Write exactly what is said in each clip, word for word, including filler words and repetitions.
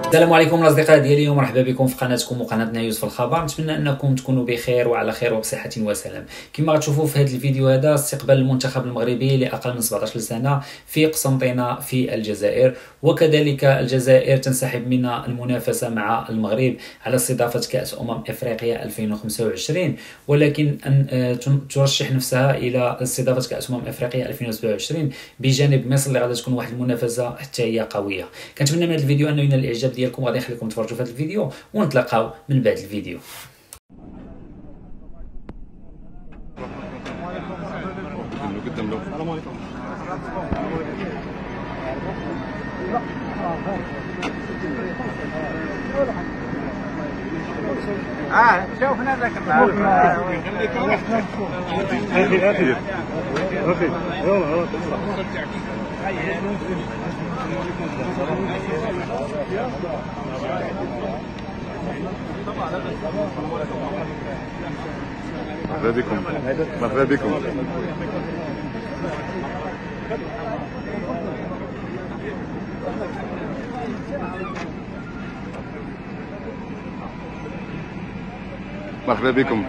السلام عليكم الاصدقاء ديالي ومرحبا بكم في قناتكم وقناتنا يوسف الخبر. نتمنى انكم تكونوا بخير وعلى خير وبصحه وسلام. كما غتشوفوا في هذا الفيديو هذا استقبال المنتخب المغربي لاقل من سبعطاش سنه في قسنطينه في الجزائر، وكذلك الجزائر تنسحب من المنافسه مع المغرب على استضافه كاس امم افريقيا ألفين وخمسة وعشرين، ولكن ان ترشح نفسها الى استضافه كاس امم افريقيا ألفين وسبعة وعشرين بجانب مصر اللي غادي تكون واحد المنافسه حتى هي قويه. كنتمنى من هذا الفيديو انه ينال الاعجاب ديالكم، غادي نخليكم تفرجوا في هذا الفيديو ونتلاقاو من بعد الفيديو. اه شوفنا ذاك يخليك اخي اخي اخي يلا مرحبا بكم مرحبا بكم مرحبا بكم.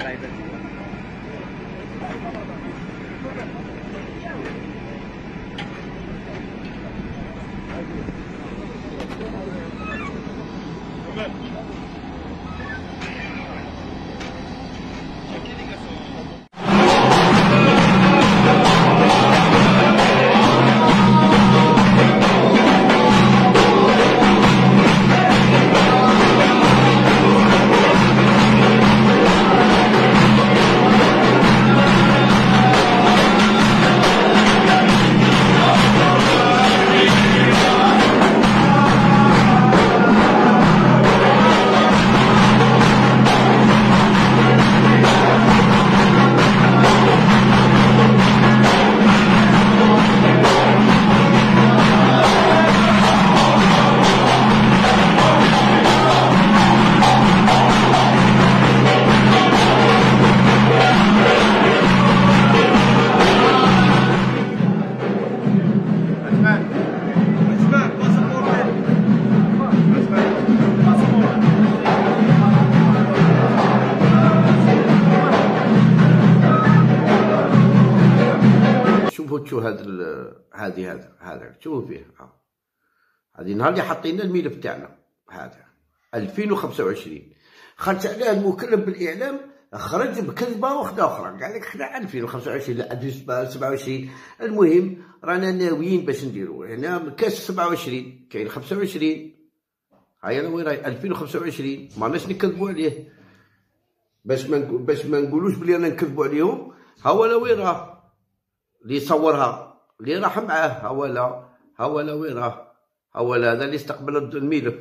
شوفوا هذا هذه هذا هذا شوفوا فيه هذه نهار اللي حطينا الملف تاعنا هذا ألفين وخمسة وعشرين، خرج عليه المكلف بالاعلام خرج بكذبه واحده اخرى، قال لك حنا ألفين وخمسة وعشرين لا ألفين وسبعة وعشرين. المهم رانا ناويين باش نديروا هنا كاس سبعة وعشرين، كاين خمسة وعشرين، هاي وين راهي ألفين وخمسة وعشرين، ما ناش نكذبوا عليه باش ما باش ما نقولوش بلي انا نكذبوا عليهم. ها ولا وين راه اللي يصورها اللي راح معاه، ها ولا ها ولا وين راه، ها ولا هذا اللي استقبل الملف،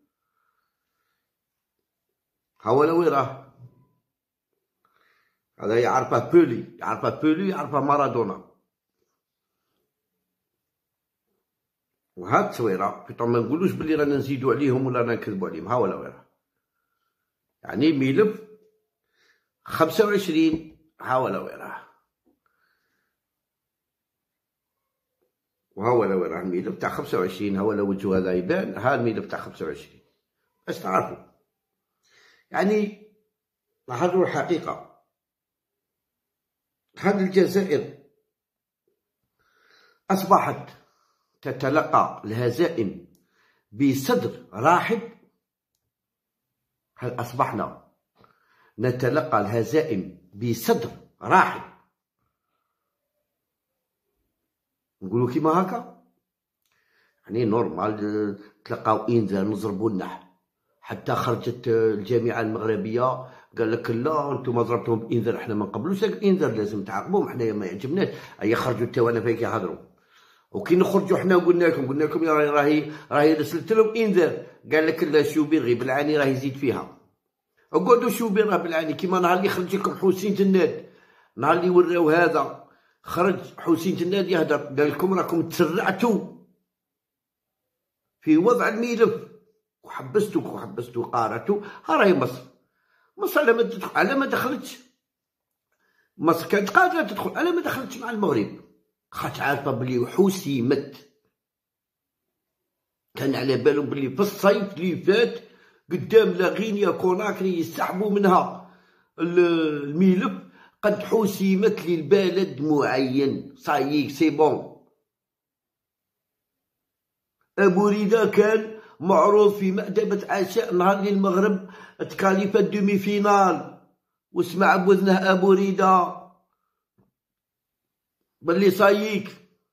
ها ولا وين راه، هذا يعرفه بولي يعرفه بولي يعرفه مارادونا. وهاد التصويره بيطون ما نقولوش بلي رانا نزيدو عليهم ولا رانا نكذبو عليهم، ها ولا وين راه، يعني ملف خمسة وعشرين، ها ولا وين راه، وها ولا وين راه الملف تاع خمسة وعشرين، ها ولا وجهو هذا يبان، ها الملف تاع خمسة وعشرين باش تعرفوا. يعني لاحظوا الحقيقة، هذه الجزائر أصبحت تتلقى الهزائم بصدر رحب. هل أصبحنا نتلقى الهزائم بصدر رحب؟ نقولوا كيما هكا، يعني نورمال تلقاو انذار نضربوا النح، حتى خرجت الجامعه المغربيه قال لك لا انتم ضربتوهم بانذار، احنا ما نقبلوش هذاك الانذار، لازم تعاقبوهم، حنايا ما يعجبناش. اي خرجوا حتى وانا فيك يهضروا، وكي نخرجوا حنا وقلنا لكم قلنا لكم راهي راهي رسلت لهم انذار، قال لك لا شوبير غير بالعاني راه يزيد فيها. اقعدوا شوبير راه بالعاني، كيما نهار اللي خرج لكم حسين جناد، نهار اللي وراو هذا خرج حسين جناد يهدر قال لكم راكم تسرعتوا في وضع الملف وحبستوا وحبستوا قارتوا. ها راهي مصر، مصر على ما تدخل على ما دخلتش، مصر كانت قادره تدخل على ما دخلتش مع المغرب، خاطر عارفه بلي حوسي مت كان على بالهم بلي في الصيف اللي فات قدام لا غينيا كوناكري يسحبوا منها الملف قد حسمت للبلد معين. صايي سي بون. أبو ريدة كان معروض في مأدبة عشاء نهار اللي المغرب تكاليف الدومي فينال، وسمع بوذنه أبو ريدة بلي صاييك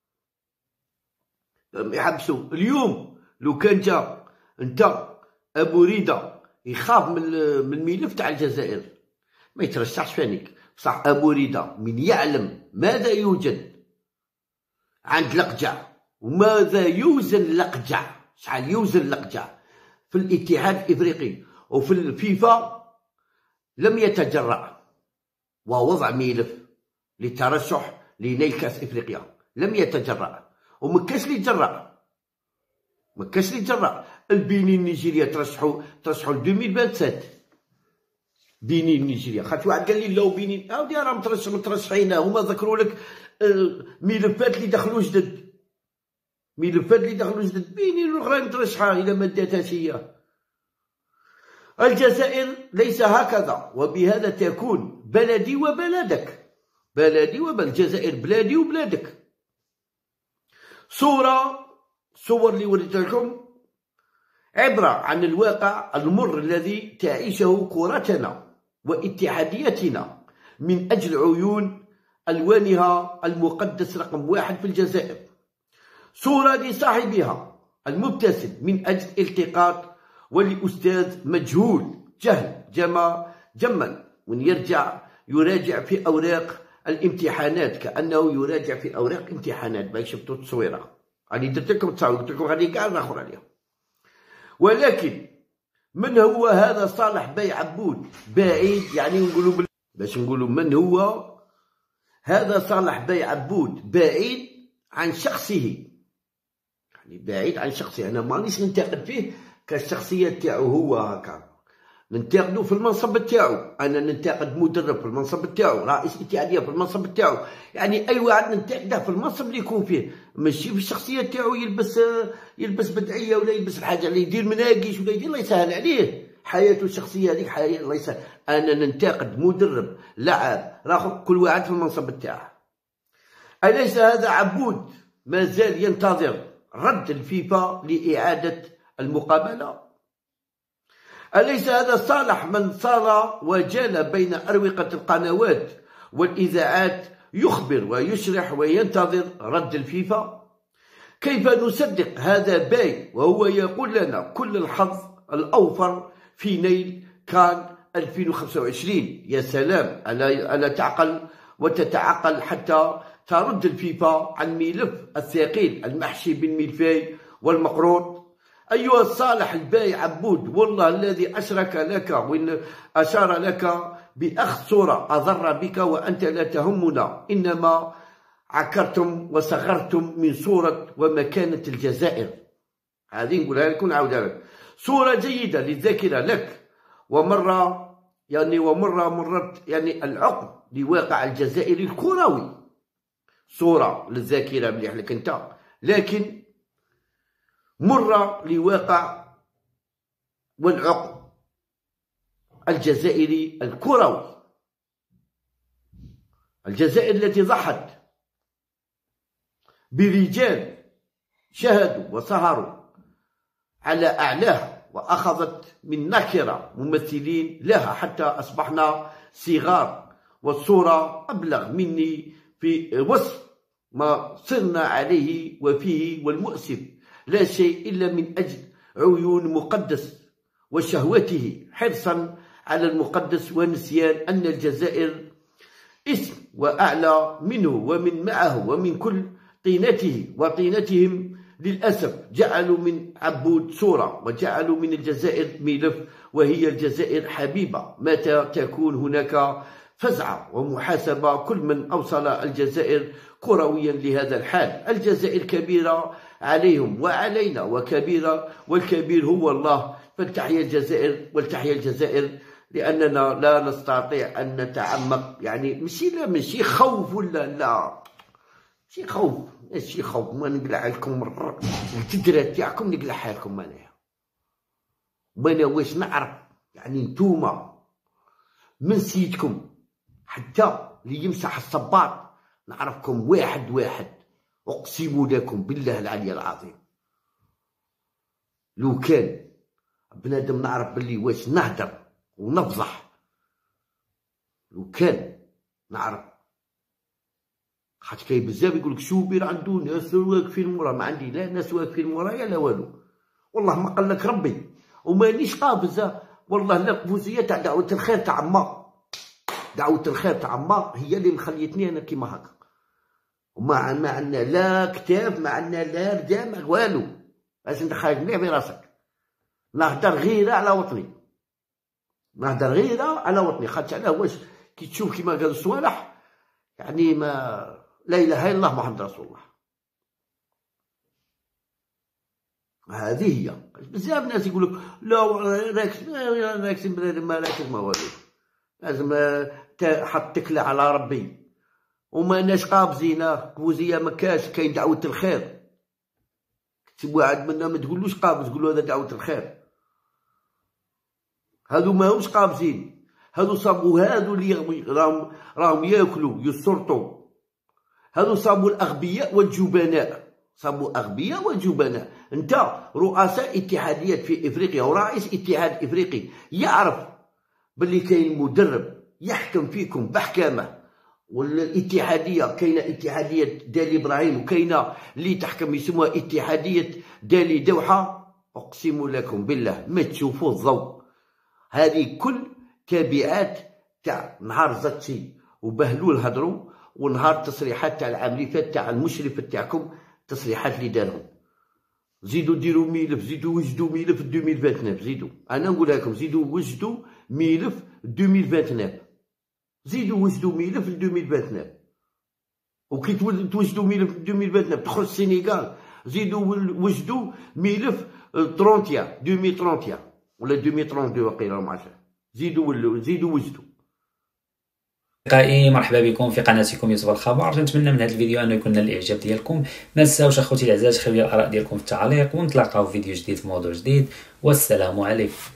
يحبسوا. اليوم لو كان جا انت أبو ريدة يخاف من من الملف تاع الجزائر ما يترشحش فانيك. بصح أبو ريدة من يعلم ماذا يوجد عند لقجع وماذا يوزن لقجع، شحال يوزن لقجع في الاتحاد الافريقي وفي الفيفا، لم يتجرأ ووضع ملف للترشح لنيل كاس افريقيا. لم يتجرأ ومكاش لي تجرأ، مكاش لي تجرأ. البنين نيجيريا ترشحوا ترشحوا ل ألفين وسبعة وعشرين. بنين نيجيريا خاطر واحد قال لي لا بنين عاودي راهم مترشحين، هما ذكروا لك ملفات اللي دخلوا جدد، ملفات اللي دخلوا جدد. بنين الاخرين مترشحه الى ما داتهاش هي. الجزائر ليس هكذا، وبهذا تكون بلدي وبلدك، بلدي وبلد. الجزائر بلادي وبلادك. صورة صور اللي وريت لكم عبرة عن الواقع المر الذي تعيشه كرتنا واتحاديتنا من أجل عيون ألوانها المقدس رقم واحد في الجزائر. صورة لصاحبها المبتسم من أجل التقاط، ولأستاذ مجهول جهل جما جما وين يرجع يراجع في أوراق الامتحانات كأنه يراجع في أوراق امتحانات. باش شفتوا التصويرة راني درت لكم التصاوير، قلت لكم غادي كاع ناخر عليها. ولكن من هو هذا صالح باي عبود؟ بعيد يعني نقولوا بل... باش نقولوا من هو هذا صالح باي عبود بعيد عن شخصه، يعني بعيد عن شخصه. انا مانيش ننتقد فيه كالشخصيه تاعو هو هكا، ننتقدو في المنصب تاعو. انا ننتقد مدرب في المنصب تاعو، رئيس اتحاديه في المنصب تاعو، يعني اي واحد ننتقده في المنصب اللي يكون فيه، ماشي في الشخصيه تاعو. يلبس يلبس بدعيه ولا يلبس الحاجه اللي يدير مناقش ولا يدير، الله يسهل عليه حياته الشخصيه هذيك حياة الله يسهل. انا ننتقد مدرب لاعب راه كل واحد في المنصب تاعه. اليس هذا عبود ما زال ينتظر رد الفيفا لاعاده المقابله؟ أليس هذا صالح من صار وجال بين أروقة القنوات والإذاعات يخبر ويشرح وينتظر رد الفيفا؟ كيف نصدق هذا باي وهو يقول لنا كل الحظ الأوفر في نيل كان ألفين وخمسة وعشرين؟ يا سلام، ألا, ألا تعقل وتتعقل حتى ترد الفيفا عن ملف الثقيل المحشي بالملفي والمقروط؟ أيها الصالح الباي عبود، والله الذي أشرك لك وإن أشار لك بأخذ صورة أضر بك وأنت لا تهمنا، إنما عكرتم وصغرتم من صورة ومكانة الجزائر. هذه نقولها لكم نعاودها لك. صورة جيدة للذاكرة لك، ومرة يعني ومرة مرت يعني العقب لواقع الجزائري الكروي. صورة للذاكرة مليح لك أنت، لكن مرة لواقع والعقب الجزائري الكروي. الجزائر التي ضحت برجال شهدوا وسهروا على أعلاها وأخذت من نكرة ممثلين لها حتى أصبحنا صغار، والصورة أبلغ مني في وصف ما صرنا عليه وفيه. والمؤسف لا شيء إلا من أجل عيون مقدس وشهوته، حرصا على المقدس ونسيان أن الجزائر اسم وأعلى منه ومن معه ومن كل طينته وطينتهم. للأسف جعلوا من عبود صورة وجعلوا من الجزائر ملف، وهي الجزائر حبيبة. متى تكون هناك فزعة ومحاسبة كل من أوصل الجزائر كرويا لهذا الحال؟ الجزائر كبيرة عليهم وعلينا وكبيرة، والكبير هو الله. فلتحيا الجزائر ولتحيا الجزائر، لأننا لا نستطيع أن نتعمق، يعني ماشي لا ماشي خوف ولا لا شي خوف شي خوف ما نقلع لكم التدرات تاعكم نقلعها لكم انايا. وانا واش نعرف يعني نتوما من سيدكم حتى اللي يمسح الصباط نعرفكم واحد واحد، اقسم لكم بالله العلي العظيم. لو كان بنادم نعرف باللي واش نهدر ونفضح، لو كان نعرف، خاطر كاين بزاف يقولك شوبير عنده ناس واقفين موراه، ما عندي لا ناس واقفين مورايا لا والو، والله ما قال لك ربي، ومانيش قابز والله لا فوزيه تاع دعوه الخير تاع ما دعوه الخير تاع ما هي اللي مخليتني انا كيما هكا، وما ما عندنا لا كتاب، ما عندنا لا رجال والو، باش انت خارج مليح براسك. نهدر غير على وطني، نهدر غير على وطني، خاطر علاه واش كي تشوف كيما قال الصوالح يعني ما لا اله الا الله محمد رسول الله. هذه هي. بزاف ناس يقول لك لا راكس راكس بنادم ما راكس ما والو، لازم حط تكله على ربي، وماناش قابزين كوزيه ما كاش، كاين دعوه الخير. كتب واحد منا ما تقولوش قابز، قول له هذا دعوه الخير. هادو ماهمش قابزين، هادو صابوا هادو اللي راهم راهم ياكلوا يسرطوا، هادو صابوا الاغبياء والجبناء، صابوا اغبياء وجبناء. انت رؤساء اتحاديات في افريقيا ورئيس اتحاد افريقي يعرف باللي كاين مدرب يحكم فيكم بحكامه، والاتحاديه كاينه اتحاديه دالي ابراهيم، وكاينه اللي تحكم يسموها اتحاديه دالي دوحه. اقسم لكم بالله ما تشوفوا الضوء. هذه كل تبعات تاع نهار زاتشي وبهلول هضروا، ونهار تصريحات تاع العام اللي فات تاع المشرف تاعكم، تصريحات اللي دارهم. زيدوا ديروا ملف، زيدوا وجدوا ملف ألفين وثمانية وعشرين، زيدوا انا نقول لكم زيدوا وجدوا ملف ألفين وثمانية وعشرين، زيدوا وجدوا ملف ألفين وثمانية وعشرين. وكي توجدوا ملف ألفين وثمانية وعشرين تدخل السنغال، زيدوا وجدوا ملف ثلاثين ألفين وثلاثين ولا ألفين واثنين وثلاثين وقيله ما عرفتش، زيدوا زيدوا وجدوا. أصدقائي مرحبا بكم في قناتكم يوسف الخبر. نتمنى من هذا الفيديو انه يكون الاعجاب ديالكم، ما تنساوش اخوتي الاعزاء تخليو الاراء ديالكم في التعليق، ونتلاقاو في فيديو جديد في موضوع جديد، والسلام عليكم.